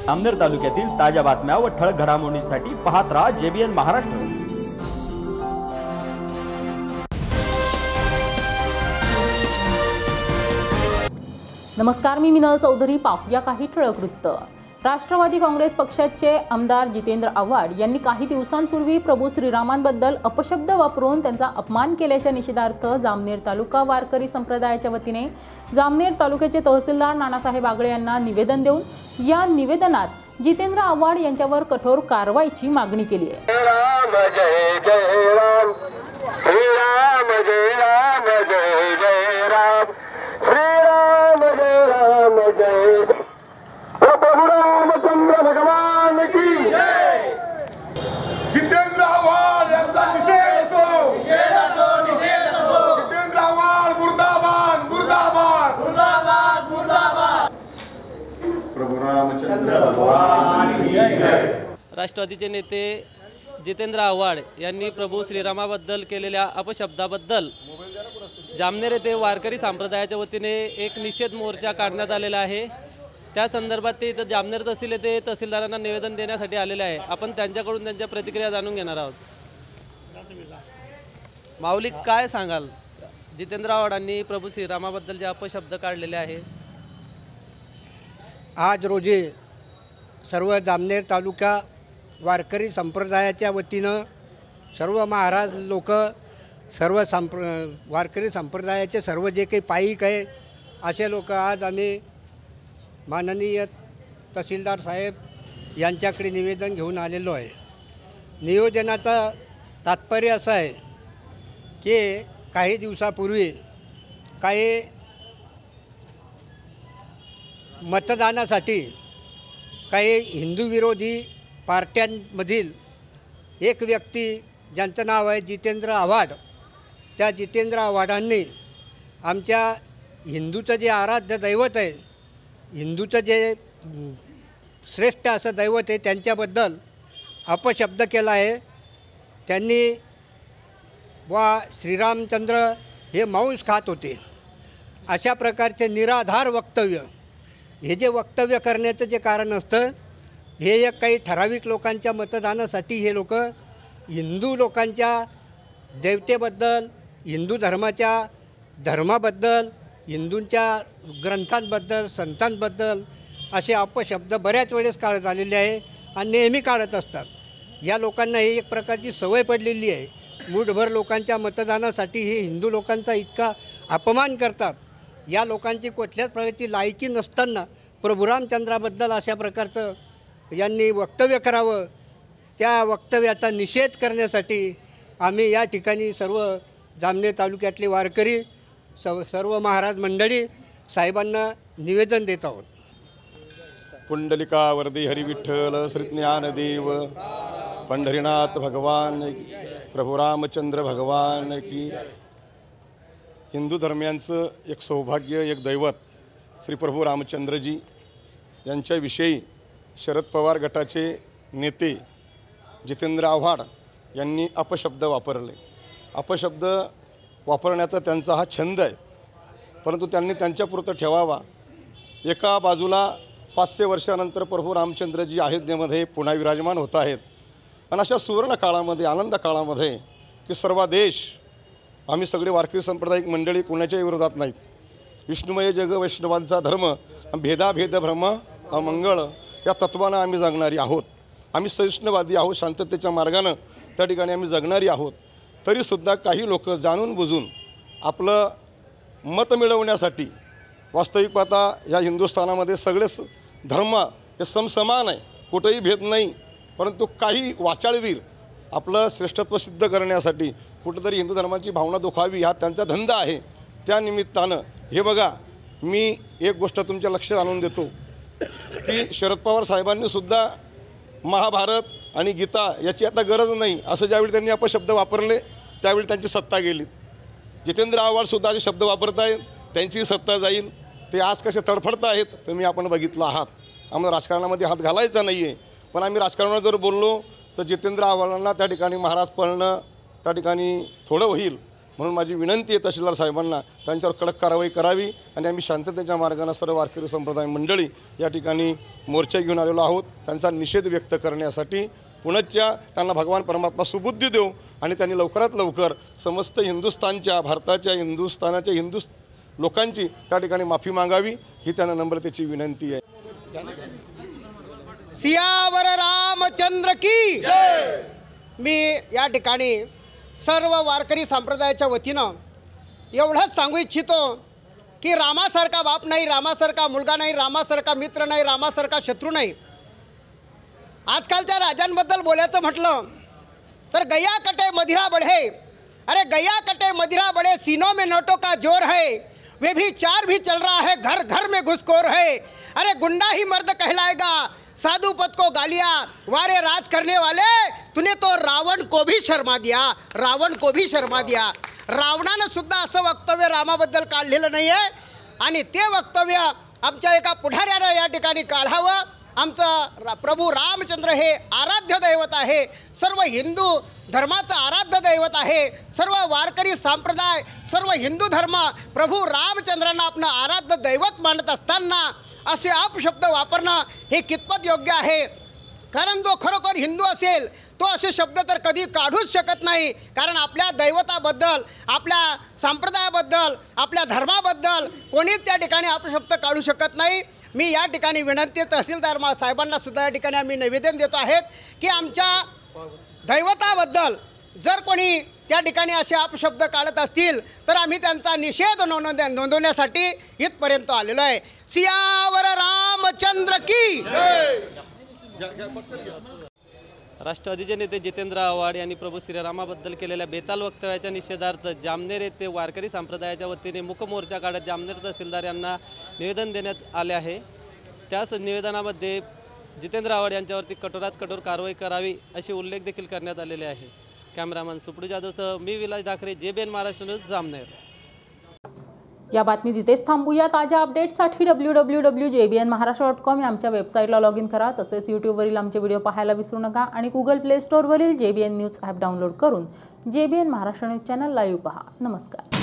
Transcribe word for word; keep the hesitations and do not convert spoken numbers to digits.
जामनेर तालुक्यातील ताज्या बातम्या व ठळक घडामोडींसाठी पाहत राहा जेबीएन महाराष्ट्र। नमस्कार, मी मिनल चौधरी। पाहूया काही ठळक वृत्त। राष्ट्रवादी काँग्रेस पक्षाचे आमदार जितेंद्र आव्हाड यांनी काही दिवसांपूर्वी प्रभू श्रीरामांबद्दल अपशब्द वापरून त्यांचा अपमान केल्याच्या निषेधार्थ जामनेर तालुका वारकरी संप्रदायाच्या वतीने जामनेर तालुक्याचे तहसीलदार नानासाहेब आगळे यांना निवेदन देऊन या निवेदनात जितेंद्र आव्हाड यांच्यावर कठोर कारवाईची मागणी केली आहे। राम जय जय राम, श्री राम जय राम जय जय राम, श्री राम जय राम जय जय, प्रभु रामचंद्र भगवान की जय। जितेंद्र आव्हाड यांचा निषेध असो, निषेध असो, निषेध असो। जितेंद्र आव्हाड मुर्दाबाद, मुर्दाबाद, मुर्दाबाद, मुर्दाबाद। प्रभु रामचंद्र भगवान की जय। राष्ट्रवादीचे नेते जितेंद्र आव्हाड यांनी प्रभू श्रीरामाबद्दल केलेल्या अपशब्दाबद्दल जामनेर येथे वारकरी संप्रदायाच्या वतीने एक निषेध मोर्चा काढण्यात आलेला आहे। त्या संदर्भात ते इथं जामनेर तहसील येथे तहसीलदारांना निवेदन देण्यासाठी आलेले आहे। आपण त्यांच्याकडून त्यांच्या प्रतिक्रिया जाणून घेणार आहोत। माऊली, काय सांगाल? जितेंद्र आव्हाडांनी प्रभू श्रीरामाबद्दल जे अपशब्द काढलेले आहे, आज रोजी सर्व जामनेर तालुका वारकरी संप्रदायाच्या वतीनं सर्व महाराज लोक, सर्व संप्र वारकरी संप्रदायाचे सर्व जे काही पाईक आहे असे लोक आज आम्ही माननीय तहसीलदार साहेब यांच्याकडे निवेदन घेऊन आलेलो आहे। नियोजनाचा तात्पर्य असं आहे की काही दिवसापूर्वी काही मतदानासाठी काही हिंदू विरोधी पार्ट्यांमधील एक व्यक्ती ज्यांचं नाव आहे जितेंद्र आव्हाड, त्या जितेंद्र आव्हाडांनी आमच्या हिंदूचं जे आराध्य दैवत आहे, हिंदूचं जे श्रेष्ठ असं दैवत आहे, त्यांच्याबद्दल अपशब्द केला आहे। त्यांनी वा श्रीरामचंद्र हे मांस खात होते अशा प्रकारचे निराधार वक्तव्य, हे जे वक्तव्य करण्याचं जे कारण असतं, हे एक काही ठराविक लोकांच्या मतदानासाठी हे लोक हिंदू लोकांच्या देवतेबद्दल, हिंदू धर्माच्या धर्माबद्दल, हिंदूंच्या ग्रंथांबद्दल, संतांबद्दल असे अपशब्द बऱ्याच वेळेस काढत आलेले आहे आणि नेहमी काढत असतात। या लोकांना ही एक प्रकारची सवय पडलेली आहे। मूठभर लोकांच्या मतदानासाठी हे हिंदू लोकांचा इतका अपमान करतात। या लोकांची कुठल्याच प्रकारची लायकी नसताना प्रभू रामचंद्राबद्दल अशा प्रकारचं यांनी वक्तव्य करावं, त्या वक्तव्याचा निषेध करण्यासाठी आम्ही या ठिकाणी सर्व जामनेर तालुक्यातले वारकरी सर्व सर्व महाराज मंडळी साहेबांना निवेदन देत आहोत। पुंडलिका वरदी हरी विठ्ठल श्री ज्ञानदेव पंढरीनाथ भगवान, प्रभू रामचंद्र भगवान की। हिंदू धर्मियांचं एक सौभाग्य, एक दैवत श्री प्रभू रामचंद्रजी यांच्याविषयी शरद पवार गटाचे नेते जितेंद्र आव्हाड यांनी अपशब्द वापरले। अपशब्द वापरण्याचा त्यांचा हा छंद आहे, परंतु त्यांनी त्यांच्यापुरतं ठेवावा। एका बाजूला पाचशे वर्षानंतर प्रभू रामचंद्रजी अयोध्येमध्ये पुन्हा विराजमान होत आहेत आणि अशा सुवर्ण काळामध्ये, आनंद काळामध्ये की सर्व देश, आम्ही सगळे वारकरी सांप्रदायिक मंडळी कोणाच्याही विरोधात नाहीत। विष्णुमय जग वैष्णवांचा धर्म, भेदाभेद भ्रम अमंगळ या तत्वानं आम्ही जगणारी आहोत। आम्ही सहिष्णुवादी आहोत, शांततेच्या मार्गानं त्या ठिकाणी आम्ही जगणारी आहोत। तरीसुद्धा काही लोक जाणून बुजून आपलं मत मिळवण्यासाठी, वास्तविक पाहता या हिंदुस्थानामध्ये सगळेच धर्म हे समसमान आहे, कुठेही भेद नाही, परंतु काही वाचाळवीर आपलं श्रेष्ठत्व सिद्ध करण्यासाठी कुठंतरी हिंदू धर्माची भावना दुखावी हा त्यांचा धंदा आहे। त्या निमित्तानं हे बघा, मी एक गोष्ट तुमच्या लक्षात आणून देतो की शरद पवार साहेबांनीसुद्धा महाभारत आणि गीता याची आता गरज नाही असं ज्यावेळी त्यांनी अपशब्द वापरले त्यावेळी त्यांची सत्ता गेली। जितेंद्र आव्हाडसुद्धा असे शब्द वापरत आहेत, त्यांची सत्ता जाईल। ते आज कसे तडफडत आहेत तुम्ही आपण बघितलं आहात। आम्हाला राजकारणामध्ये हात घालायचा नाही आहे, पण आम्ही राजकारणात जर बोललो तर जितेंद्र आव्हाडांना त्या ठिकाणी महाराज पळणं त्या ठिकाणी थोडं होईल, म्हणून माझी विनंती आहे तहसीलदार साहेबांना त्यांच्यावर कडक कारवाई करावी आणि आम्ही शांततेच्या मार्गाने सर्व वारकरी संप्रदाय मंडळी या ठिकाणी मोर्चा घेऊन आलेलो आहोत त्यांचा निषेध व्यक्त करण्यासाठी। पुनश्च्या त्यांना भगवान परमात्मा सुबुद्धी देऊ आणि त्यांनी लवकरात लवकर समस्त हिंदुस्थानच्या भारताच्या हिंदुस्थानाच्या हिंदू लोकांची त्या ठिकाणी माफी मागावी ही त्यांना नम्रतेची विनंती आहे। सियावर रामचंद्र की मी या ठिकाणी सर्व वारकरी संप्रदायाच्या वतीनं एवढंच सांगू इच्छितो की रामासारखा बाप नाही, रामासारखा मुलगा नाही, रामासारखा मित्र नाही, रामासारखा शत्रू नाही। आजकालच्या राजांबद्दल बोलायचं म्हटलं तर गया कटे मदिरा बढ़े, अरे गया कटे मदिरा बढ़े, सीनों में नोटों का जोर है, वे भी चार भी चल रहा है, घर घर में घुसखोर है। अरे गुंडा ही मर्द कहलाएगा, साधु पद को गालिया, वारे राज करने वाले, तूने तो रावण को भी शर्मा दिया, रावण को भी शर्मा दिया। रावणानं सुद्धा असं वक्तव्य रामाबद्दल काढलेलं नाही आहे आणि ते वक्तव्य आमच्या एका पुढाऱ्यानं या ठिकाणी काढावं। आमचं रा प्रभू रामचंद्र हे आराध्य दैवत आहे, सर्व हिंदू धर्माचं आराध्य दैवत आहे। सर्व वारकरी संप्रदाय, सर्व हिंदू धर्म प्रभू रामचंद्रांना आपलं आराध्य दैवत मानत असताना असे अपशब्द वापरणं हे कितपत योग्य आहे? कारण जो खरोखर हिंदू असेल तो असे शब्द तर कधी काढूच शकत नाही, कारण आपल्या दैवताबद्दल, आपल्या संप्रदायाबद्दल, आपल्या धर्माबद्दल कोणीच त्या ठिकाणी अपशब्द काढू शकत नाही। मी या ठिकाणी विनंती तहसीलदार मा साहेबांना सुद्धा या ठिकाणी आम्ही निवेदन देतो आहेत की आमच्या दैवताबद्दल जर कोणी त्या ठिकाणी असे अपशब्द काढत असतील तर आम्ही त्यांचा निषेध नोंद नोंदवण्यासाठी इथपर्यंत आलेलो आहे। सियावर रामचंद्र की। राष्ट्रवादीचे नेते जितेंद्र आव्हाड यांनी प्रभू श्रीरामाबद्दल केलेल्या बेताल वक्तव्याच्या निषेधार्थ जामनेर येथे वारकरी संप्रदायाच्या वतीने मूक मोर्चा काढत जामनेर तहसीलदार यांना निवेदन देण्यात आले आहे। त्याच निवेदनामध्ये जितेंद्र आव्हाड यांच्यावरती कठोरात कठोर कारवाई करावी अशी उल्लेख देखील करण्यात आलेले आहे। कॅमेरामन सुपडू जाधवसह मी विलास ठाकरे, जेबीएन महाराष्ट्र न्यूज, जामनेर। या बातमीत इथेच थांबूया। ताज्या अपडेट्ससाठी W W W J B N Maharashtra dot com या आमच्या वेबसाईटला लॉग इन करा। तसेच यूट्यूबवरील आमचे व्हिडिओ पाहायला विसरू नका आणि गुगल प्ले स्टोअरवरील J B N news app download करून J B N Maharashtra news channel live पहा। नमस्कार।